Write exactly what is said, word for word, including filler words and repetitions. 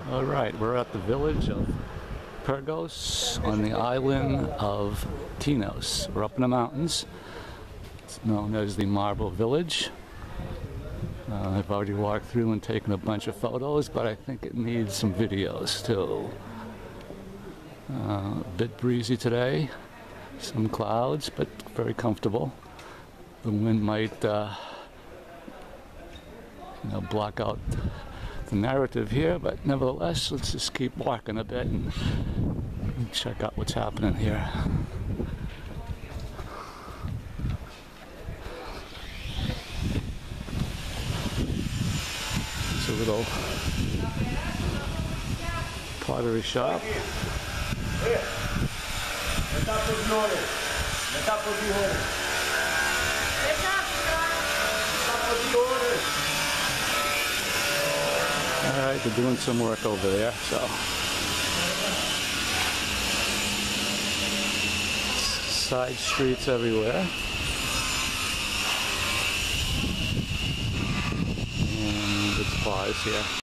All right, we're at the village of Pyrgos on the island of Tinos. We're up in the mountains. It's known as the Marble Village. Uh, I've already walked through and taken a bunch of photos, but I think it needs some videos too. Uh, a bit breezy today, some clouds, but very comfortable. The wind might uh, you know, block out the narrative here, but nevertheless, let's just keep walking a bit and, and check out what's happening here. It's a little pottery shop. Alright, they're doing some work over there, so. Side streets everywhere. And it's bars here.